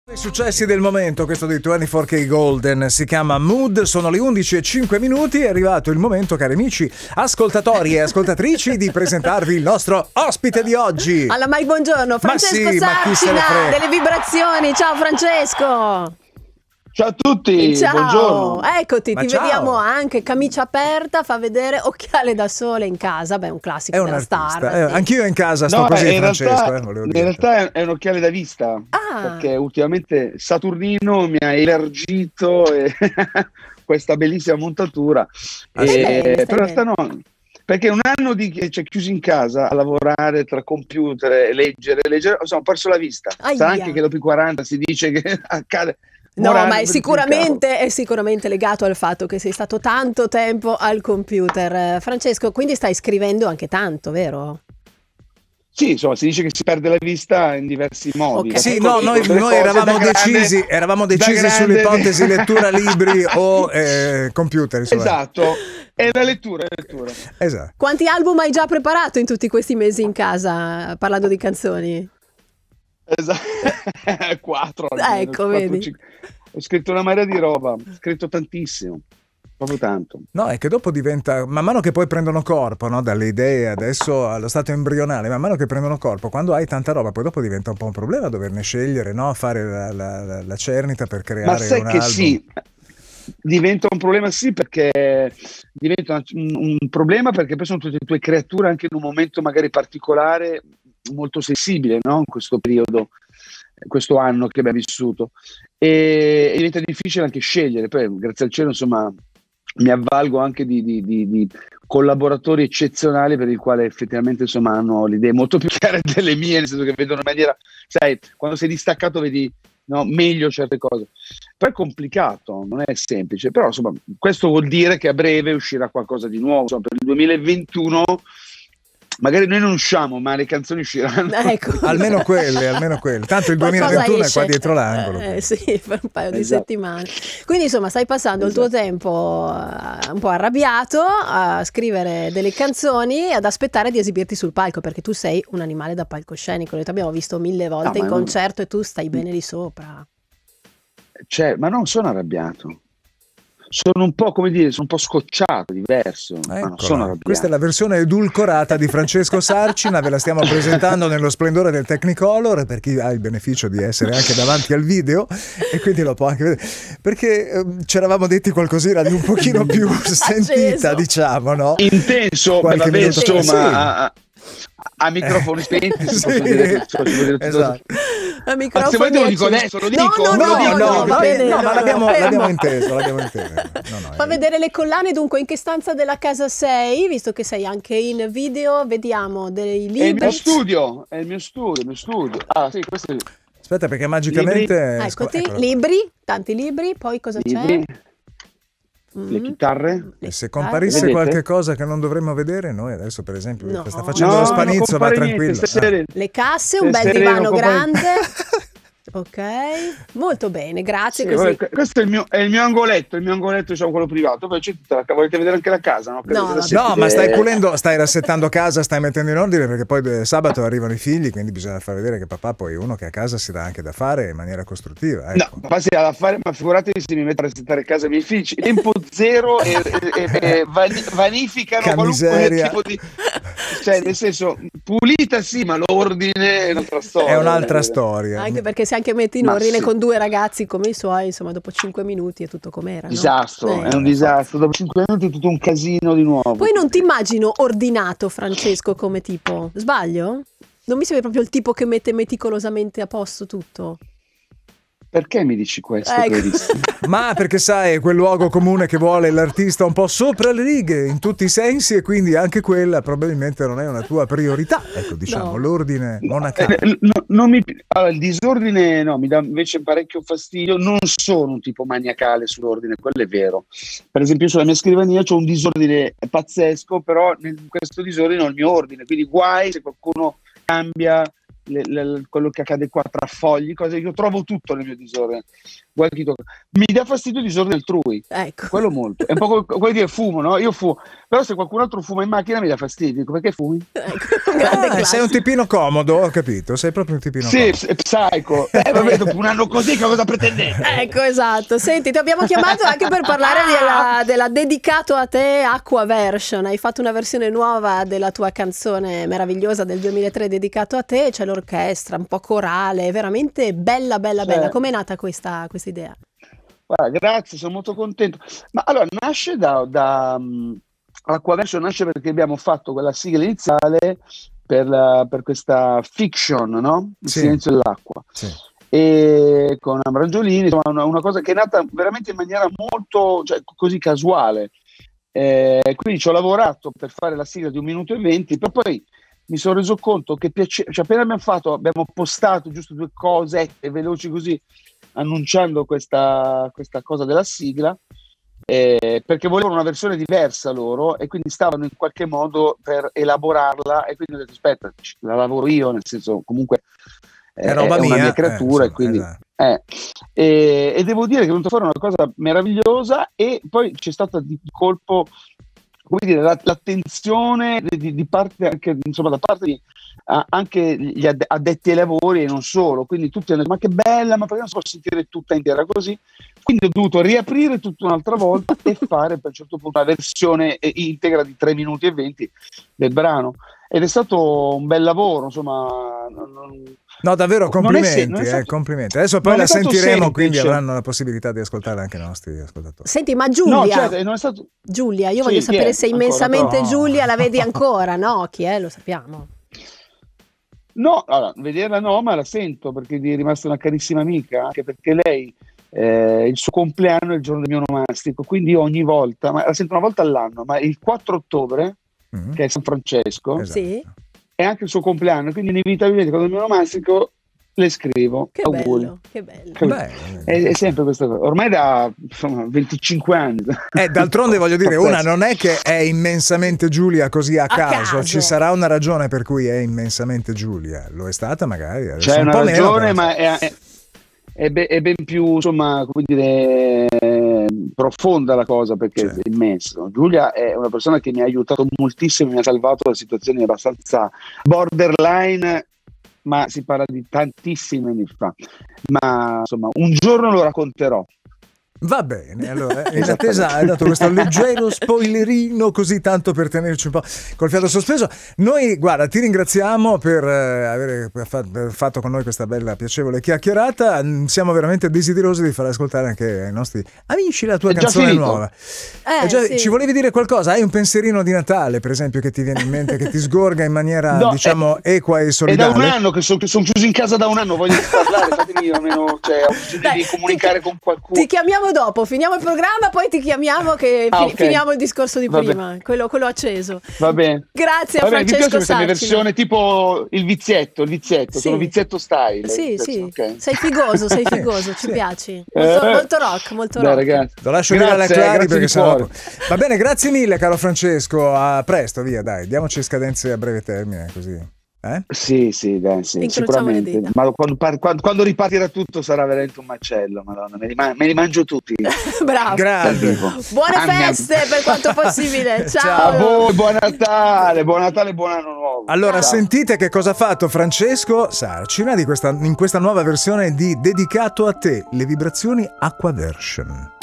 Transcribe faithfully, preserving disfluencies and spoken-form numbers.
I successi del momento, questo di ventiquattro K Golden si chiama Mood, sono le undici e cinque minuti, è arrivato il momento, cari amici ascoltatori e ascoltatrici, di presentarvi il nostro ospite di oggi. Alla Mai, buongiorno, Francesco sì, Sarcina delle Vibrazioni. Ciao Francesco. Ciao a tutti, ciao. Buongiorno. Eccoti, Ma ti ciao. vediamo anche camicia aperta, fa vedere occhiale da sole in casa, beh, un classico È un della artista, star. eh, sì. anch'io in casa sto No, così, in Francesco, realtà, eh, volevo in dire. realtà è- è un occhiale da vista, Ah. perché ultimamente Saturnino mi ha elargito eh, questa bellissima montatura. Ah, E- Stai bene, stai però in realtà no, perché un anno di, cioè, chiuso in casa a lavorare tra computer e leggere, leggere, insomma, ho perso la vista. Aia. Sarà anche che dopo i quaranta si dice che accade. No, Morale, ma è per il sicuramente, è sicuramente legato al fatto che sei stato tanto tempo al computer. Eh, Francesco, quindi stai scrivendo anche tanto, vero? Sì, insomma, si dice che si perde la vista in diversi modi. Ok. Sì, Ecco, no, noi, delle noi cose eravamo da grande- decisi, eravamo da decisi grande- sull'ipotesi lettura libri o eh, computer, insomma. Esatto, è la lettura, è la lettura. Esatto. Quanti album hai già preparato in tutti questi mesi in casa, parlando di canzoni? Esatto. Quattro. almeno, Ecco, quattro, vedi. cinque. Ho scritto una marea di roba, ho scritto tantissimo, proprio tanto. No, è che dopo diventa, man mano che poi prendono corpo, no? Dalle idee, adesso allo stato embrionale, man mano che prendono corpo, quando hai tanta roba, poi dopo diventa un po' un problema doverne scegliere, no? Fare la, la- la- la cernita per creare Ma sai un che album. sì, diventa un problema sì perché diventa un, un problema perché poi sono tutte le tue creature anche in un momento magari particolare, molto sensibile, no? In questo periodo, questo anno che abbiamo vissuto. E, e diventa difficile anche scegliere. Poi, grazie al cielo, insomma, mi avvalgo anche di, di- di- di collaboratori eccezionali per il quale effettivamente insomma hanno le idee molto più chiare delle mie, nel senso che vedono in maniera, sai, quando sei distaccato vedi, no, meglio certe cose. Però è complicato, non è semplice, però insomma questo vuol dire che a breve uscirà qualcosa di nuovo. Insomma, per il duemilaventuno magari noi non usciamo, ma le canzoni usciranno. Ecco. Almeno quelle, almeno quelle. Tanto il Qualcosa duemilaventuno è esce. qua dietro l'angolo. Eh, sì, per un paio di Esatto. settimane. Quindi insomma stai passando il tuo Esatto. tempo eh, un po' arrabbiato a scrivere delle canzoni e ad aspettare di esibirti sul palco, perché tu sei un animale da palcoscenico. Noi ti abbiamo visto mille volte No, in ma non- concerto e tu stai bene lì sopra. Cioè, ma non sono arrabbiato. Sono un po', come dire, sono un po' scocciato, diverso, ma non Eccola. sono arrabbiato. Questa è la versione edulcorata di Francesco Sarcina, ve la stiamo presentando nello splendore del Technicolor per chi ha il beneficio di essere anche davanti al video e quindi lo può anche vedere, perché ehm, ci eravamo detti qualcosina di un pochino più sentita, Acceso. diciamo, no? Intenso, Qualche vabbè, minuto- insomma, Sì. a, a- a microfoni spenti, si Sì, possono dire, si possono dire tutto. esatto. A Ma se volete lo dico adesso, lo dico, No, no, lo no, dico, no, lo no, dico. va bene, no, ma l'abbiamo, fermo. l'abbiamo inteso, l'abbiamo inteso. No, no, Fa è- vedere le collane, dunque in che stanza della casa sei, visto che sei anche in video, vediamo dei È il libri. mio studio, è il mio studio, il mio studio. Ah, sì, questo è il Aspetta, perché magicamente... Libri. Eccoti, Eccolo. libri, tanti libri, poi cosa libri, c'è? le Mm. chitarre. E se Ah, comparisse Vedete? qualche cosa che non dovremmo vedere, noi adesso per esempio, No. sta facendo No, lo non spanizzo, va compare tranquillo. niente, stai Ah. sereno. Le casse, un Stai bel sereno, divano compagni. grande. Ok, molto bene, grazie. Sì, così. vabbè, questo è il mio, è il mio angoletto, il mio angoletto, diciamo, quello privato. Poi c'è tutta la, volete vedere anche la casa, no? No, vabbè. No, ma stai pulendo, stai rassettando casa, stai mettendo in ordine perché poi eh, sabato arrivano i figli, quindi bisogna far vedere che papà poi è uno che a casa si dà anche da fare in maniera costruttiva. No, Ecco. papà si ha da fare, ma figuratevi se mi metto a resettare casa ai miei figli. Tempo zero e, e- e- e vani- vanificano Che qualunque miseria. tipo di... Cioè, nel senso, pulita sì, ma l'ordine è un'altra storia. È un'altra voglio dire. storia. Anche perché se anche metti in Ma ordine sì. con due ragazzi come i suoi, insomma, dopo cinque minuti è tutto com'era. no? Disastro, Eh. è un disastro. Dopo cinque minuti è tutto un casino di nuovo. Poi non ti immagino ordinato, Francesco, come tipo. Sbaglio? Non mi sembra proprio il tipo che mette meticolosamente a posto tutto. Perché mi dici questo? Ecco. Carissimo? Ma perché sai, è quel luogo comune che vuole l'artista un po' sopra le righe in tutti i sensi e quindi anche quella probabilmente non è una tua priorità. Ecco, diciamo, No. l'ordine monacale. Eh, no, non mi, allora, il disordine no, mi dà invece parecchio fastidio. Non sono un tipo maniacale sull'ordine, quello è vero. Per esempio, sulla mia scrivania c'è un disordine pazzesco, però in questo disordine ho il mio ordine. Quindi, guai se qualcuno cambia le, le, quello che accade qua tra fogli, cose, io trovo tutto nel mio disordine. Mi dà fastidio il disordine altrui, ecco. Quello molto. È un po' come dire fumo, no? Io fumo, però se qualcun altro fuma in macchina mi dà fastidio, dico perché fumi? Ecco, grande ah, sei un tipino comodo, ho capito, sei proprio un tipino sì, comodo. Sì, è psycho. Eh, vabbè, dopo un anno così che cosa pretendete? Ecco, esatto. Senti, ti abbiamo chiamato anche per parlare della, della Dedicato a te Aqua Version. Hai fatto una versione nuova della tua canzone meravigliosa del duemilatré Dedicato a te, c'è l'orchestra, un po' corale, veramente bella, bella, Cioè, bella. Com'è nata questa questa idea? Guarda, grazie, sono molto contento. Ma allora, nasce da... da um, Aqua Version nasce perché abbiamo fatto quella sigla iniziale per, la, per questa fiction, no? Il sì. silenzio dell'acqua. Sì. E con Amrangiolini, insomma, una, una cosa che è nata veramente in maniera molto, cioè, così casuale. Eh, quindi ci ho lavorato per fare la sigla di un minuto e venti, però poi mi sono reso conto che piace, cioè, appena abbiamo fatto, abbiamo postato giusto due cosette veloci così, annunciando questa, questa cosa della sigla, eh, perché volevano una versione diversa loro e quindi stavano in qualche modo per elaborarla, e quindi ho detto aspetta, la lavoro io, nel senso comunque eh, è, roba è mia, una mia creatura, eh, insomma, e quindi esatto. eh, e, e devo dire che è venuta fuori una cosa meravigliosa, e poi c'è stata di colpo, come dire, l'attenzione di, di parte anche, insomma, da parte di uh, anche gli addetti ai lavori e non solo, quindi tutti hanno detto ma che bella, ma perché non si può sentire tutta intera così? Quindi ho dovuto riaprire tutto un'altra volta e fare per un certo punto una versione integra di tre minuti e venti del brano, ed è stato un bel lavoro, insomma. Non, no, davvero complimenti, non è stato, eh, complimenti. Adesso poi la sentiremo, semplice. Quindi avranno la possibilità di ascoltarla anche i nostri ascoltatori. Senti, ma Giulia, no, cioè, non è stato... Giulia, io sì, voglio sapere è? se immensamente ancora, Giulia la vedi ancora, no? Chi è? Lo sappiamo. No, allora, vederla no, ma la sento perché è rimasta una carissima amica, anche perché lei, eh, il suo compleanno è il giorno del mio onomastico, quindi ogni volta, ma la sento una volta all'anno, ma il quattro ottobre, mm-hmm. che è San Francesco, esatto. sì. è anche il suo compleanno, quindi inevitabilmente quando è il mio onomastico le scrivo che auguri. Bello, che bello. Beh, è, è sempre questa cosa, ormai da insomma, venticinque anni. Eh, d'altronde voglio dire, una non è che è immensamente Giulia così a, a caso. caso, ci sarà una ragione per cui è immensamente Giulia, lo è stata magari. C'è un una po' ragione, meno, ma è, è, è, ben, è ben più, insomma, come dire, profonda la cosa, perché certo. è immenso. Giulia è una persona che mi ha aiutato moltissimo, mi ha salvato da situazioni abbastanza borderline, ma si parla di tantissimi anni fa, ma insomma un giorno lo racconterò. Va bene, allora in attesa hai dato questo leggero spoilerino così tanto per tenerci un po' col fiato sospeso. Noi, guarda, ti ringraziamo per eh, aver per fa- per fatto con noi questa bella piacevole chiacchierata. Siamo veramente desiderosi di far ascoltare anche ai nostri amici la tua È canzone nuova. Eh, già, sì. Ci volevi dire qualcosa? Hai un pensierino di Natale, per esempio, che ti viene in mente, che ti sgorga in maniera no, diciamo è, equa e solidale? È da un anno che sono son chiuso in casa da un anno, voglio parlare, fatemi almeno, cioè, ho bisogno Dai, di comunicare ti, con qualcuno. Ti chiamiamo dopo, finiamo il programma, poi ti chiamiamo che ah, fi- okay. finiamo il discorso di Va prima, quello, quello acceso. Va bene. Grazie a Va bene, Francesco mi piace questa versione tipo il vizietto, il vizietto, sì. sono vizietto style. Sì, vizietto, sì. Okay. Sei figoso, sei figoso, ci piaci. Molto, eh, molto rock, molto dai, rock. Ragazzi. Lo lascio grazie, dire alla Clari perché sennò... Va bene, grazie mille caro Francesco, a presto, via, dai, diamoci scadenze a breve termine così. Eh? Sì, sì, dai, sì, sicuramente. Ma quando, quando, quando ripartirà tutto sarà veramente un macello, madonna, me li, man- me li mangio tutti. Bravo. Grande. Buone feste per quanto possibile. Ciao. Ciao. A voi, buon Natale, buon Natale e buon anno nuovo. Allora, Ciao. Sentite che cosa ha fatto Francesco Sarcina di questa, in questa nuova versione di Dedicato a te, le vibrazioni Aqua Version.